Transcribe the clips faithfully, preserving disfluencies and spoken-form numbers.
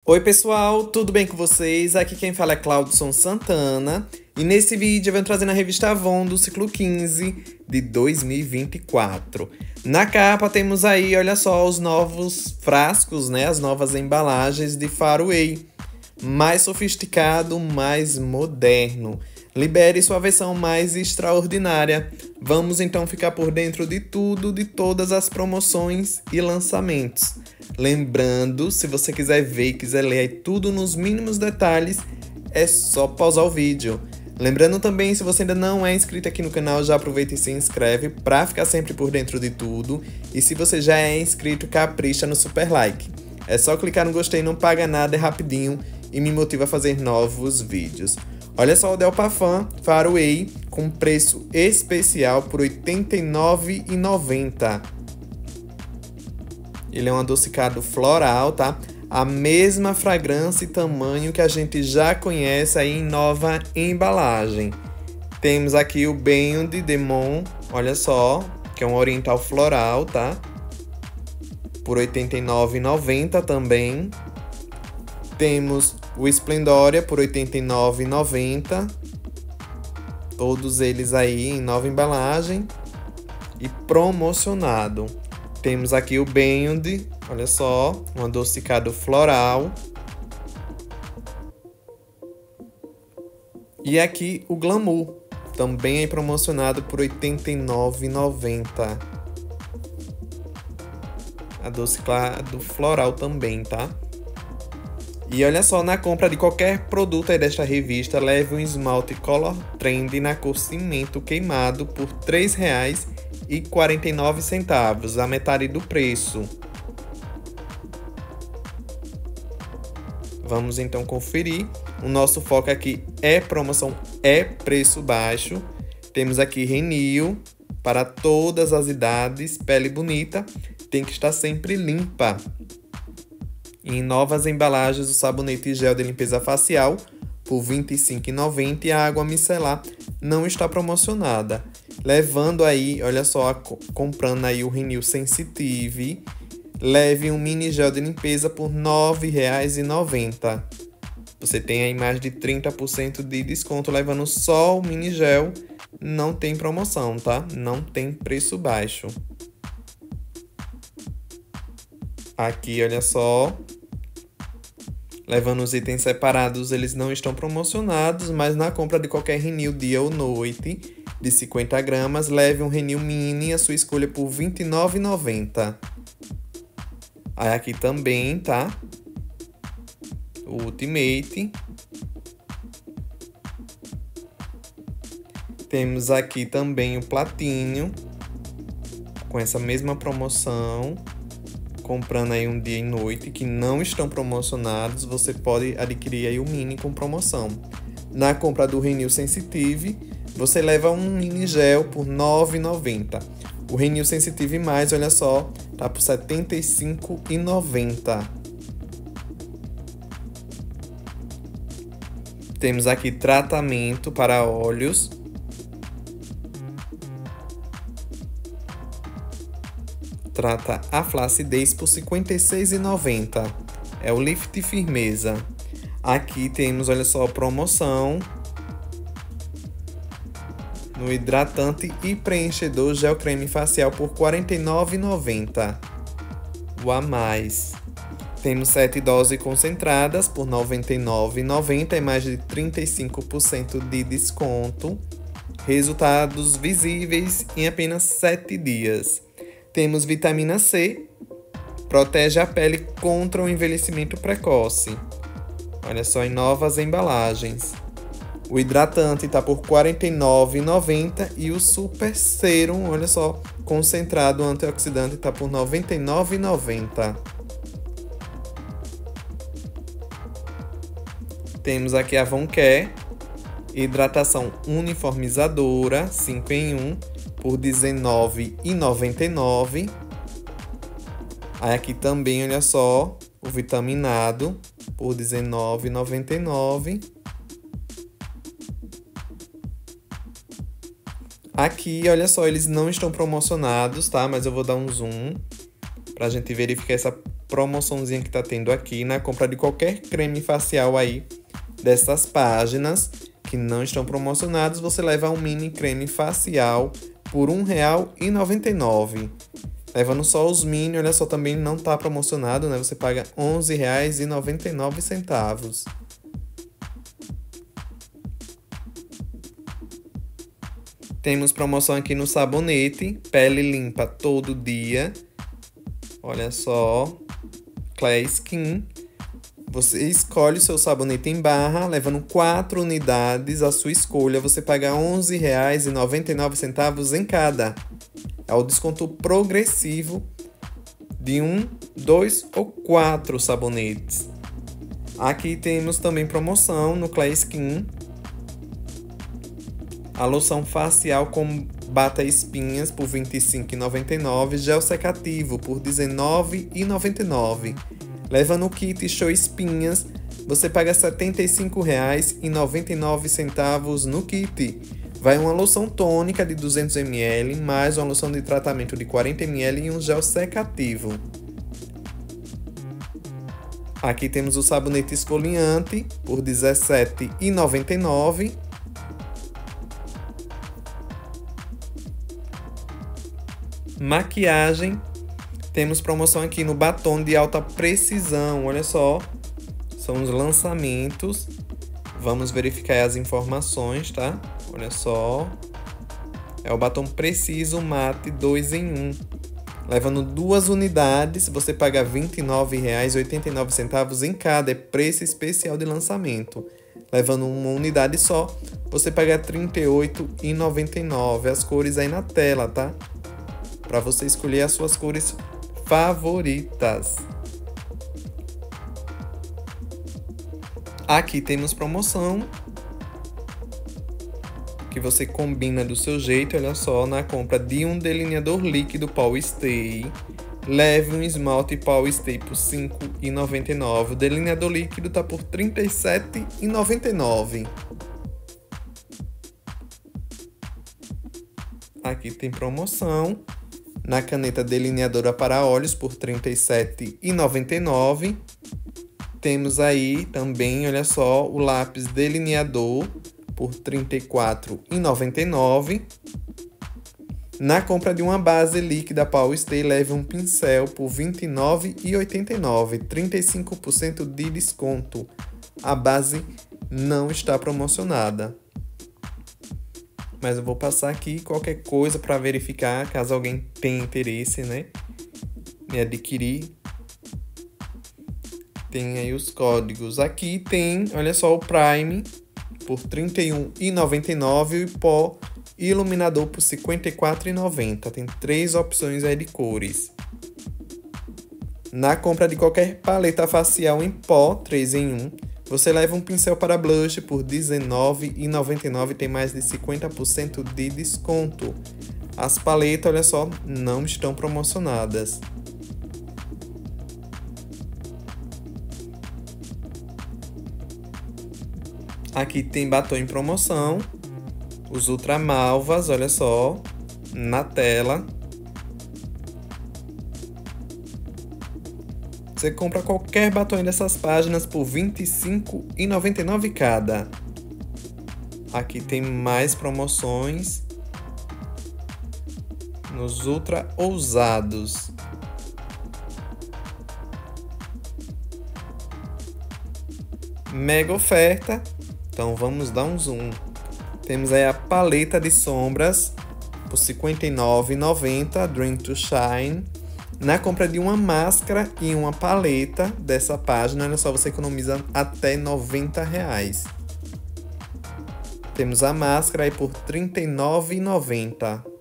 Oi pessoal, tudo bem com vocês? Aqui quem fala é Claudson Santana e nesse vídeo eu venho trazendo a revista Avon do ciclo quinze de dois mil e vinte e quatro. Na capa temos aí, olha só, os novos frascos, né? As novas embalagens de Far Away. Mais sofisticado, mais moderno. Libere sua versão mais extraordinária. Vamos então ficar por dentro de tudo, de todas as promoções e lançamentos. Lembrando, se você quiser ver e quiser ler aí tudo nos mínimos detalhes, é só pausar o vídeo. Lembrando também, se você ainda não é inscrito aqui no canal, já aproveita e se inscreve para ficar sempre por dentro de tudo. E se você já é inscrito, capricha no super like. É só clicar no gostei, não paga nada, é rapidinho e me motiva a fazer novos vídeos. Olha só o Del Parfum Far Away com preço especial por oitenta e nove reais e noventa centavos. Ele é um adocicado floral, tá? A mesma fragrância e tamanho que a gente já conhece aí em nova embalagem. Temos aqui o Bain de Demon, olha só, que é um oriental floral, tá? Por oitenta e nove reais e noventa centavos também. Temos o Splendoria por oitenta e nove reais e noventa centavos. Todos eles aí em nova embalagem e promocionado. Temos aqui o Bend, olha só, um adocicado floral. E aqui o Glamour, também aí promocionado por oitenta e nove reais e noventa centavos. Adocicado floral também, tá? E olha só, na compra de qualquer produto aí desta revista, leve um esmalte Color Trend na cor cimento queimado por três reais e quarenta e nove centavos, a metade do preço. Vamos então conferir. O nosso foco aqui é promoção, é preço baixo. Temos aqui Renew para todas as idades, pele bonita, tem que estar sempre limpa. Em novas embalagens, o sabonete gel de limpeza facial por vinte e cinco reais e noventa centavos e a água micelar não está promocionada. Levando aí, olha só, comprando aí o Renew Sensitive, leve um mini gel de limpeza por nove reais e noventa centavos. Você tem aí mais de trinta por cento de desconto levando só o mini gel. Não tem promoção, tá? Não tem preço baixo. Aqui, olha só. Levando os itens separados, eles não estão promocionados, mas na compra de qualquer Renew dia ou noite de cinquenta gramas, leve um Renew Mini, a sua escolha, por vinte e nove reais e noventa centavos. Aí aqui também, tá? O Ultimate. Temos aqui também o Platinho, com essa mesma promoção. Comprando aí um dia e noite, que não estão promocionados, você pode adquirir aí o Mini com promoção. Na compra do Renew Sensitive, você leva um mini gel por nove reais e noventa centavos. O Renew Sensitive mais, olha só, tá por setenta e cinco reais e noventa centavos. Temos aqui tratamento para olhos. Trata a flacidez por cinquenta e seis reais e noventa centavos. É o Lift Firmeza. Aqui temos, olha só, promoção no hidratante e preenchedor gel creme facial por quarenta e nove reais e noventa centavos. O a mais. Temos sete doses concentradas por noventa e nove reais e noventa centavos e mais de trinta e cinco por cento de desconto. Resultados visíveis em apenas sete dias. Temos vitamina C, protege a pele contra o envelhecimento precoce. Olha só, em novas embalagens. O hidratante está por quarenta e nove reais e noventa centavos e o Super Serum, olha só, concentrado antioxidante está por noventa e nove reais e noventa centavos. Temos aqui a Avon Care, hidratação uniformizadora cinco em um. Por dezenove reais e noventa e nove centavos. Aí aqui também, olha só, o vitaminado por dezenove reais e noventa e nove centavos. Aqui, olha só, eles não estão promocionados, tá? Mas eu vou dar um zoom pra gente verificar essa promoçãozinha que tá tendo aqui na compra de qualquer creme facial aí dessas páginas que não estão promocionados. Você leva um mini creme facial por um real e noventa e nove centavos. Levando só os mini, olha só, também não tá promocionado, né? Você paga onze reais e noventa e nove centavos. Temos promoção aqui no sabonete, pele limpa todo dia. Olha só, Clear Skin. Você escolhe o seu sabonete em barra, levando quatro unidades, a sua escolha. Você paga onze reais e noventa e nove centavos em cada. É o desconto progressivo de um, dois ou quatro sabonetes. Aqui temos também promoção no Clear Skin. A loção facial combate espinhas por vinte e cinco reais e noventa e nove centavos. Gel secativo por dezenove reais e noventa e nove centavos. Leva no kit Show Espinhas. Você paga setenta e cinco reais e noventa e nove centavos no kit. Vai uma loção tônica de duzentos mililitros, mais uma loção de tratamento de quarenta mililitros e um gel secativo. Aqui temos o sabonete esfoliante por dezessete reais e noventa e nove centavos. Maquiagem. Temos promoção aqui no batom de alta precisão. Olha só, são os lançamentos. Vamos verificar as informações, tá? Olha só. É o batom Preciso Mate dois em um. Levando duas unidades, você paga vinte e nove reais e oitenta e nove centavos em cada. É preço especial de lançamento. Levando uma unidade só, você paga trinta e oito reais e noventa e nove centavos. As cores aí na tela, tá? Para você escolher as suas cores favoritas. Aqui temos promoção que você combina do seu jeito. Olha só, na compra de um delineador líquido Power Stay, leve um esmalte Power Stay por cinco reais e noventa e nove centavos. O delineador líquido tá por trinta e sete reais e noventa e nove centavos. Aqui tem promoção na caneta delineadora para olhos por trinta e sete reais e noventa e nove centavos. Temos aí também, olha só, o lápis delineador por trinta e quatro reais e noventa e nove centavos. Na compra de uma base líquida Power Stay, leve um pincel por vinte e nove reais e oitenta e nove centavos. trinta e cinco por cento de desconto. A base não está promocionada. Mas eu vou passar aqui qualquer coisa para verificar, caso alguém tenha interesse, né, em adquirir. Tem aí os códigos. Aqui tem, olha só, o Prime por trinta e um reais e noventa e nove centavos e o pó iluminador por cinquenta e quatro reais e noventa centavos. Tem três opções aí de cores. Na compra de qualquer paleta facial em pó, três em um, você leva um pincel para blush por dezenove reais e noventa e nove centavos. Tem mais de cinquenta por cento de desconto. As paletas, olha só, não estão promocionadas. Aqui tem batom em promoção. Os Ultra Malvas, olha só, na tela. Você compra qualquer batom dessas páginas por vinte e cinco reais e noventa e nove centavos cada. Aqui tem mais promoções nos Ultra Ousados. Mega oferta. Então vamos dar um zoom. Temos aí a paleta de sombras por cinquenta e nove reais e noventa centavos, Dream to Shine. Na compra de uma máscara e uma paleta dessa página, olha só, você economiza até noventa reais. Temos a máscara aí por trinta e nove reais e noventa centavos.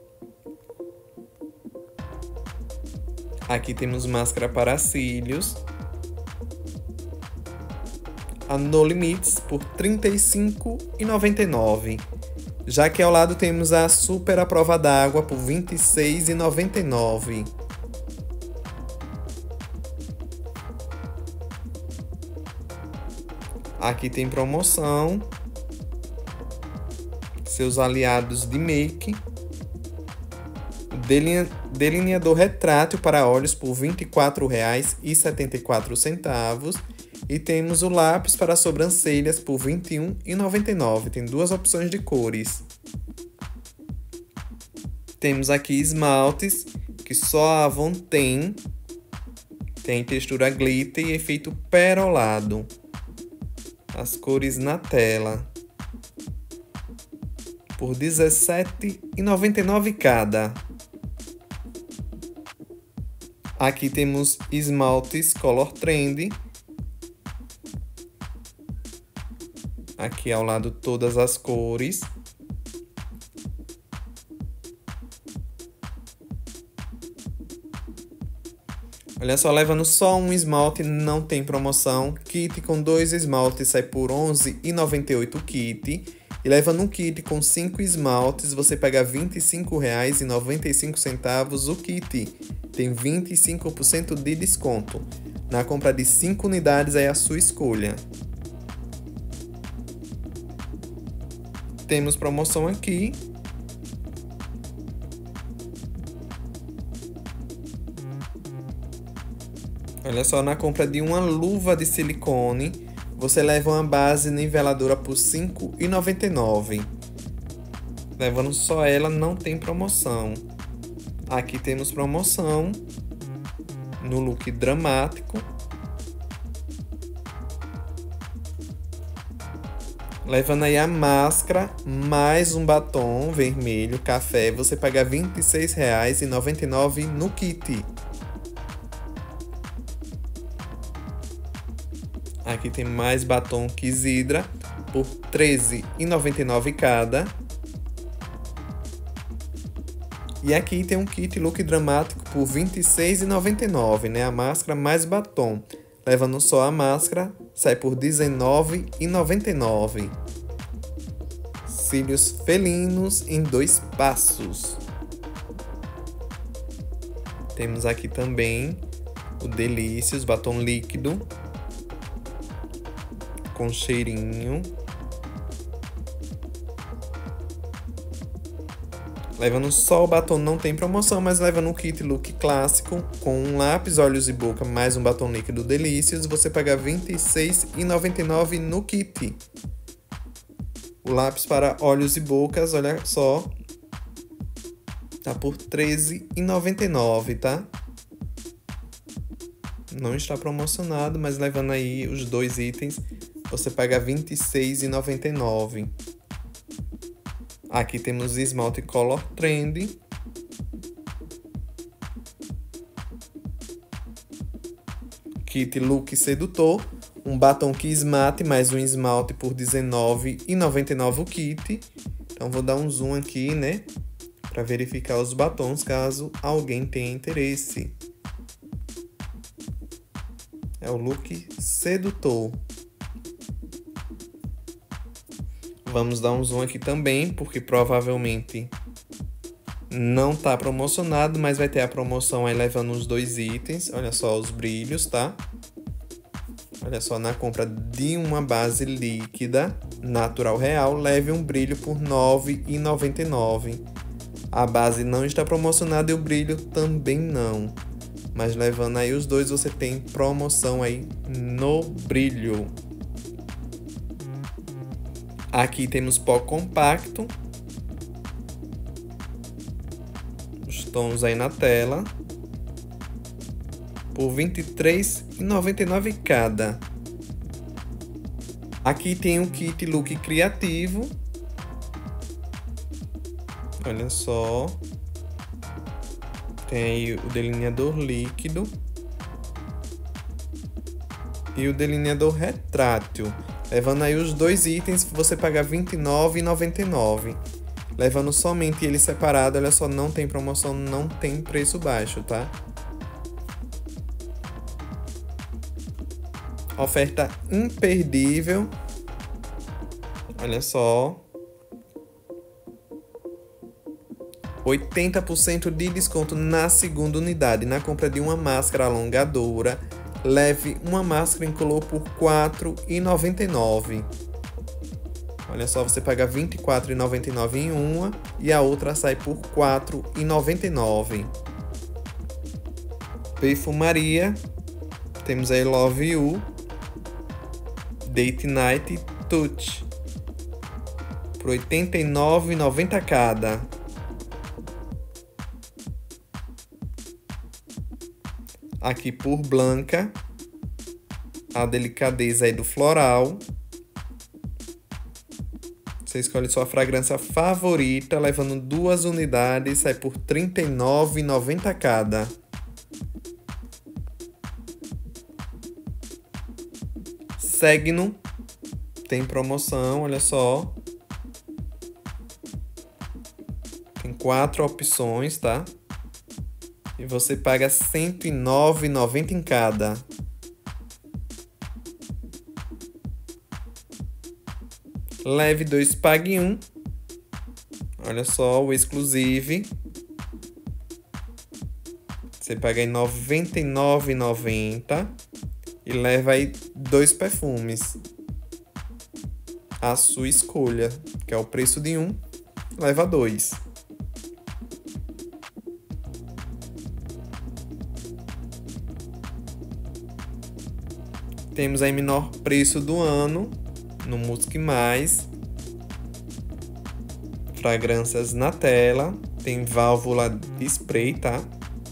Aqui temos máscara para cílios. A No Limites por trinta e cinco reais e noventa e nove centavos. Já que ao lado temos a Super à Prova d'Água por vinte e seis reais e noventa e nove centavos. Aqui tem promoção. Seus aliados de make. delineador retrátil para olhos por vinte e quatro reais e setenta e quatro centavos. E temos o lápis para sobrancelhas por vinte e um reais e noventa e nove centavos. Tem duas opções de cores. Temos aqui esmaltes, que só a Avon tem. Tem textura glitter e efeito perolado. As cores na tela. Por dezessete reais e noventa e nove centavos cada. Aqui temos esmaltes Color Trend. Aqui ao lado todas as cores. Olha só, levando só um esmalte, não tem promoção. Kit com dois esmaltes sai por onze reais e noventa e oito centavos kit. E levando um kit com cinco esmaltes, você paga vinte e cinco reais e noventa e cinco centavos o kit. Tem vinte e cinco por cento de desconto. Na compra de cinco unidades é a sua escolha. Temos promoção aqui. Olha só, na compra de uma luva de silicone, você leva uma base niveladora por cinco reais e noventa e nove centavos. Levando só ela, não tem promoção. Aqui temos promoção no look dramático. Levando aí a máscara, mais um batom vermelho, café, você paga vinte e seis reais e noventa e nove centavos no kit. Aqui tem mais batom Kizidra por treze reais e noventa e nove centavos cada. E aqui tem um kit look dramático por vinte e seis reais e noventa e nove centavos, né? A máscara mais batom. Levando só a máscara, sai por dezenove reais e noventa e nove centavos. Cílios felinos em dois passos. Temos aqui também o Delícias batom líquido com cheirinho. Levando só o batom não tem promoção, mas levando um kit look clássico com um lápis, olhos e boca mais um batom líquido Delícias, você paga vinte e seis reais e noventa e nove centavos no kit. O lápis para olhos e bocas, olha só, tá por treze reais e noventa e nove centavos, tá? Não está promocionado, mas levando aí os dois itens, você paga vinte e seis reais e noventa e nove centavos. Aqui temos esmalte Color Trend. Kit look sedutor. Um batom Kiss Matte mais um esmalte por dezenove reais e noventa e nove centavos o kit. Então vou dar um zoom aqui, né? Para verificar os batons, caso alguém tenha interesse. É o look sedutor. Vamos dar um zoom aqui também, porque provavelmente não tá promocionado, mas vai ter a promoção aí levando os dois itens. Olha só os brilhos, tá? Olha só, na compra de uma base líquida natural real, leve um brilho por nove reais e noventa e nove centavos. A base não está promocionada e o brilho também não. Mas levando aí os dois, você tem promoção aí no brilho. Aqui temos pó compacto. Os tons aí na tela. Por vinte e três reais e noventa e nove centavos cada. Aqui tem um kit look criativo. Olha só. Tem aí o delineador líquido. E o delineador retrátil. Levando aí os dois itens, você paga vinte e nove reais e noventa e nove centavos. Levando somente ele separado, olha só, não tem promoção, não tem preço baixo, tá? Oferta imperdível. Olha só. oitenta por cento de desconto na segunda unidade. Na compra de uma máscara alongadora, leve uma máscara incolor por quatro reais e noventa e nove centavos. Olha só, você paga vinte e quatro reais e noventa e nove centavos em uma e a outra sai por quatro reais e noventa e nove centavos. Perfumaria, temos aí Love You, Date Night e Touch, por oitenta e nove reais e noventa centavos cada. Aqui por Blanca, a delicadeza aí do floral. Você escolhe sua fragrância favorita, levando duas unidades, sai por trinta e nove reais e noventa centavos cada. Segno, tem promoção, olha só. Tem quatro opções, tá? E você paga cento e nove reais e noventa centavos em cada. Leve dois, pague um. Olha só, o Exclusive. Você paga em noventa e nove reais e noventa centavos e leva aí dois perfumes. A sua escolha, que é o preço de um, leva dois. Temos aí menor preço do ano no Musk Mais. Fragrâncias na tela. Tem válvula de spray, tá?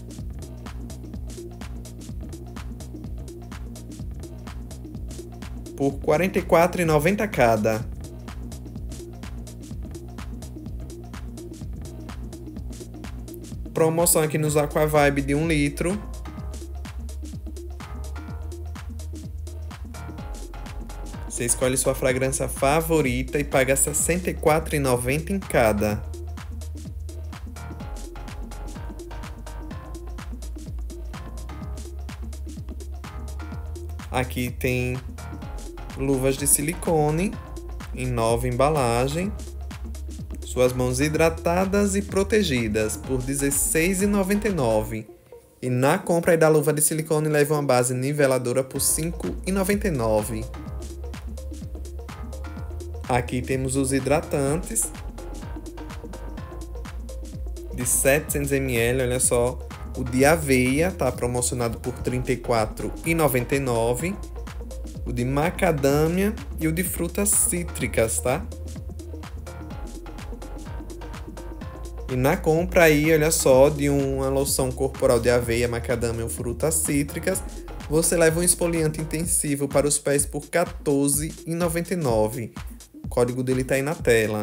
Por quarenta e quatro reais e noventa centavos cada. Promoção aqui nos Aqua Vibe de um litro. Você escolhe sua fragrância favorita e paga sessenta e quatro reais e noventa centavos em cada. Aqui tem luvas de silicone em nova embalagem. Suas mãos hidratadas e protegidas por dezesseis reais e noventa e nove centavos. E na compra aí da luva de silicone leva uma base niveladora por cinco reais e noventa e nove centavos. Aqui temos os hidratantes de setecentos mililitros, olha só. O de aveia tá promocionado por trinta e quatro reais e noventa e nove centavos. O de macadâmia e o de frutas cítricas, tá? E na compra aí, olha só, de uma loção corporal de aveia, macadâmia ou frutas cítricas, você leva um esfoliante intensivo para os pés por quatorze reais e noventa e nove centavos. O código dele tá aí na tela.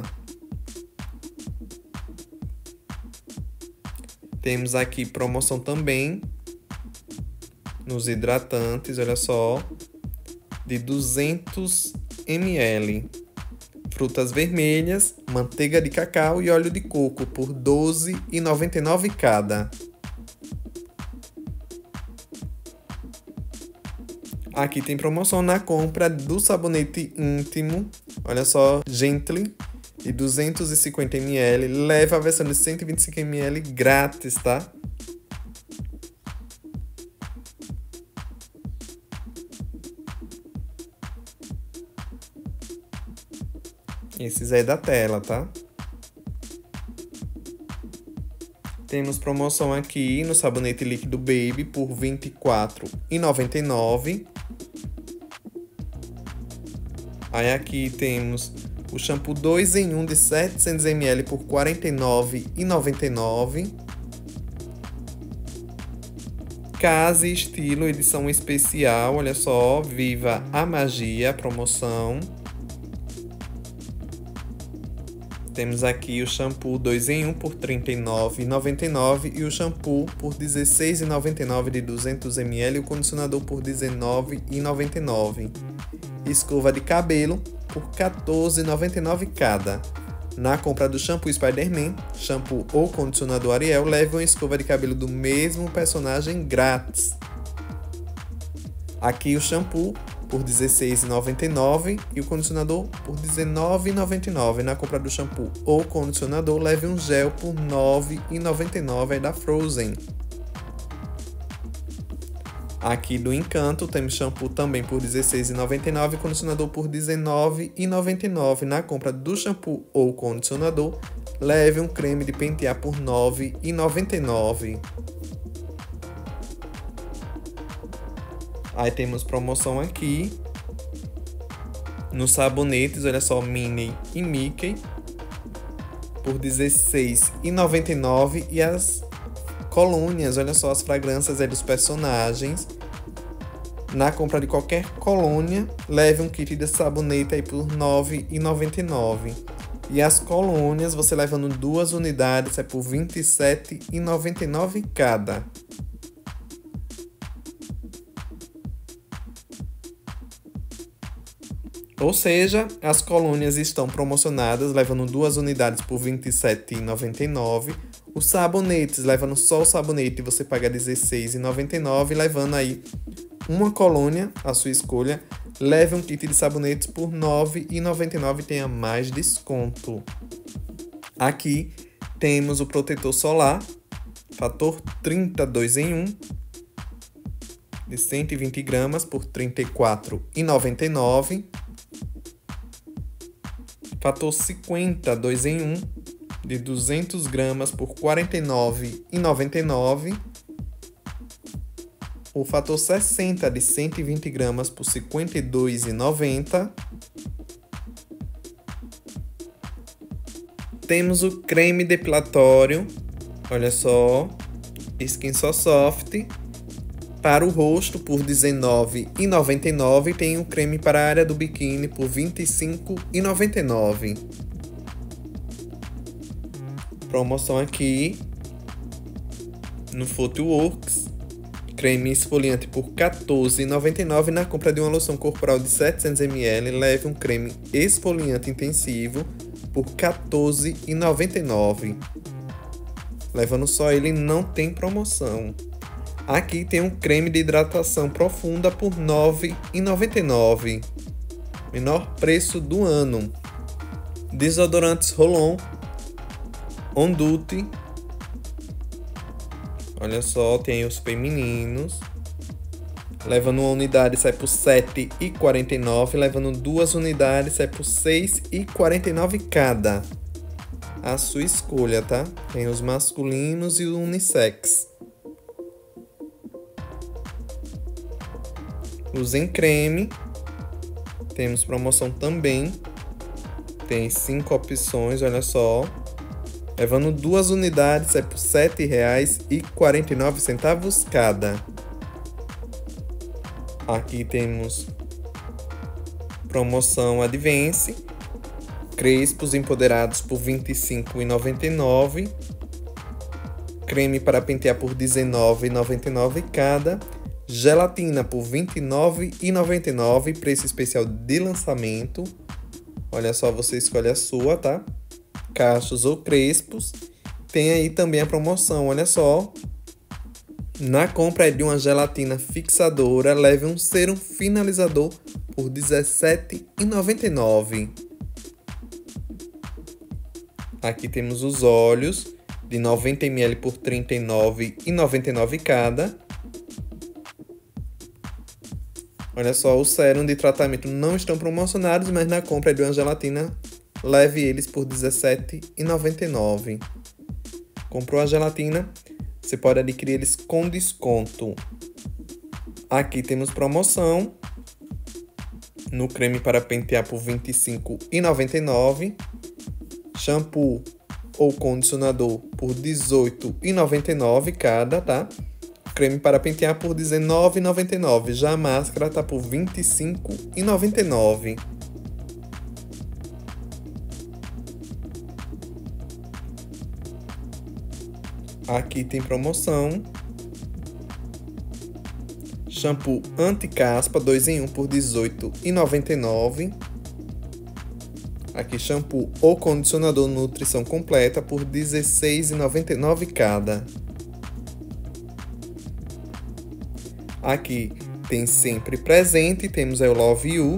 Temos aqui promoção também nos hidratantes, olha só, de duzentos mililitros. Frutas vermelhas, manteiga de cacau e óleo de coco por doze reais e noventa e nove centavos cada. Aqui tem promoção na compra do sabonete íntimo, olha só, Gently, de duzentos e cinquenta mililitros, leva a versão de cento e vinte e cinco mililitros grátis, tá? Esses aí da tela, tá? Temos promoção aqui no sabonete líquido Baby por vinte e quatro reais e noventa e nove centavos. Aí aqui temos o shampoo dois em um de setecentos mililitros por quarenta e nove reais e noventa e nove centavos. Casa e Estilo, edição especial, olha só, Viva a Magia, promoção. Temos aqui o shampoo dois em um por trinta e nove reais e noventa e nove centavos e o shampoo por dezesseis reais e noventa e nove centavos de duzentos mililitros e o condicionador por dezenove reais e noventa e nove centavos. Escova de cabelo por quatorze reais e noventa e nove centavos cada. Na compra do shampoo Spider-Man, shampoo ou condicionador Ariel, leve uma escova de cabelo do mesmo personagem grátis. Aqui o shampoo por dezesseis reais e noventa e nove centavos e o condicionador por dezenove reais e noventa e nove centavos. Na compra do shampoo ou condicionador, leve um gel por nove reais e noventa e nove centavos da Frozen. Aqui do Encanto temos shampoo também por dezesseis reais e noventa e nove centavos e condicionador por dezenove reais e noventa e nove centavos. Na compra do shampoo ou condicionador, leve um creme de pentear por nove reais e noventa e nove centavos. Aí temos promoção aqui nos sabonetes, olha só, Minnie e Mickey por dezesseis reais e noventa e nove centavos. E as colônias, olha só, as fragrâncias aí dos personagens. Na compra de qualquer colônia, leve um kit de sabonete aí por nove reais e noventa e nove centavos. E as colônias, você levando duas unidades, é por vinte e sete reais e noventa e nove centavos cada. Ou seja, as colônias estão promocionadas, levando duas unidades por vinte e sete reais e noventa e nove centavos. Os sabonetes, levando só o sabonete, você paga dezesseis reais e noventa e nove centavos, levando aí uma colônia, a sua escolha. Leve um kit de sabonetes por nove reais e noventa e nove centavos e tenha mais desconto. Aqui temos o protetor solar, fator trinta, dois em um, de cento e vinte gramas por trinta e quatro reais e noventa e nove centavos. Fator cinquenta, dois em um, de duzentas gramas por quarenta e nove reais e noventa e nove centavos. O fator sessenta de cento e vinte gramas por cinquenta e dois reais e noventa centavos. Temos o creme depilatório, olha só, Skin So Soft, para o rosto por dezenove reais e noventa e nove centavos. Tem o creme para a área do biquíni por vinte e cinco reais e noventa e nove centavos. Promoção aqui no Photoworks. Creme esfoliante por quatorze reais e noventa e nove centavos. Na compra de uma loção corporal de setecentos mililitros, leve um creme esfoliante intensivo por quatorze reais e noventa e nove centavos. Levando só ele, não tem promoção. Aqui tem um creme de hidratação profunda por nove reais e noventa e nove centavos. Menor preço do ano. Desodorantes Roll-On On Duty. Olha só, tem os femininos. Levando uma unidade, sai por sete reais e quarenta e nove centavos. Levando duas unidades, sai por seis reais e quarenta e nove centavos cada. A sua escolha, tá? Tem os masculinos e o unissex. Os em creme. Temos promoção também. Tem cinco opções, olha só. Levando duas unidades, sai por sete reais e quarenta e nove centavos cada. Aqui temos promoção Advance. Crespos empoderados por vinte e cinco reais e noventa e nove centavos. Creme para pentear por dezenove reais e noventa e nove centavos cada. Gelatina por vinte e nove reais e noventa e nove centavos. Preço especial de lançamento. Olha só, você escolhe a sua, tá? Cachos ou crespos. Tem aí também a promoção, olha só. Na compra de uma gelatina fixadora, leve um sérum finalizador por dezessete reais e noventa e nove centavos. Aqui temos os óleos de noventa mililitros por trinta e nove reais e noventa e nove centavos cada. Olha só, o sérum de tratamento não estão promocionados, mas na compra de uma gelatina, leve eles por dezessete reais e noventa e nove centavos. Comprou a gelatina, você pode adquirir eles com desconto. Aqui temos promoção no creme para pentear por vinte e cinco reais e noventa e nove centavos. Shampoo ou condicionador por dezoito reais e noventa e nove centavos cada, tá? Creme para pentear por dezenove reais e noventa e nove centavos. Já a máscara tá por vinte e cinco reais e noventa e nove centavos. Aqui tem promoção. Shampoo anti-caspa dois em um por dezoito reais e noventa e nove centavos. Aqui shampoo ou condicionador nutrição completa por dezesseis reais e noventa e nove centavos cada. Aqui tem sempre presente, temos aí o Love You,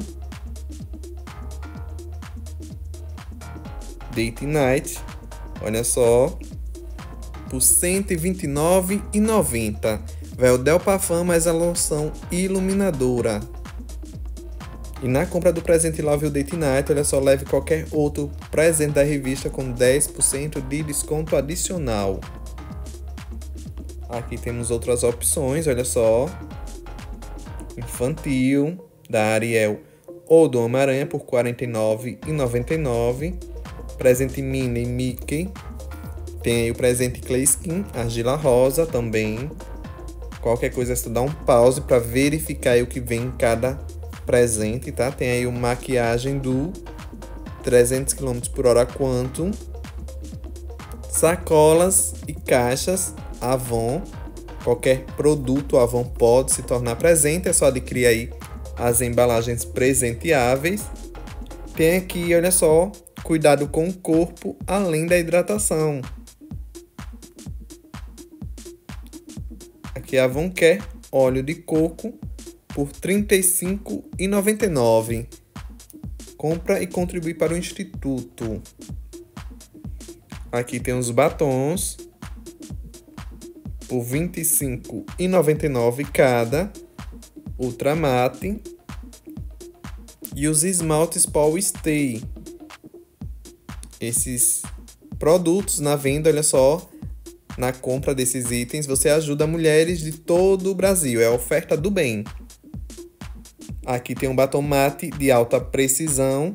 Date Night, olha só, por cento e vinte e nove reais e noventa centavos. Vai o Del Parfum mais a loção iluminadora. E na compra do presente Love You Date Night, olha só, leve qualquer outro presente da revista com dez por cento de desconto adicional. Aqui temos outras opções, olha só. infantil da Ariel ou do Homem-Aranha por quarenta e nove reais e noventa e nove centavos. Presente Minnie e Mickey. Tem aí o presente Clay Skin, argila rosa também. Qualquer coisa é só dar um pause para verificar aí o que vem em cada presente, tá? Tem aí o maquiagem do trezentos quilômetros por hora Quantum. Sacolas e caixas Avon. Qualquer produto Avon pode se tornar presente, é só adquirir aí as embalagens presenteáveis. Tem aqui, olha só, cuidado com o corpo além da hidratação. Aqui a Avon Care, óleo de coco por trinta e cinco reais e noventa e nove centavos. Compra e contribui para o Instituto. Aqui tem os batons por vinte e cinco reais e noventa e nove centavos cada. Ultra Mate. E os esmaltes Paul Stay. Esses produtos na venda, olha só. Na compra desses itens, você ajuda mulheres de todo o Brasil. É a oferta do bem. Aqui tem um batom mate de alta precisão.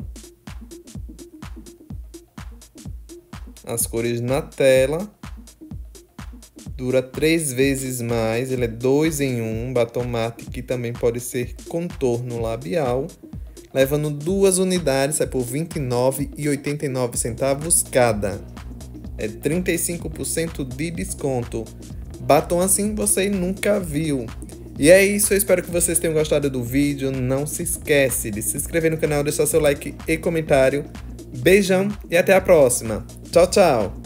As cores na tela. Dura três vezes mais. Ele é dois em um. Batom mate que também pode ser contorno labial. Levando duas unidades, é por vinte e nove reais e oitenta e nove centavos cada. É trinta e cinco por cento de desconto. Batom assim você nunca viu. E é isso, eu espero que vocês tenham gostado do vídeo. Não se esquece de se inscrever no canal, deixar seu like e comentário. Beijão e até a próxima. Tchau, tchau!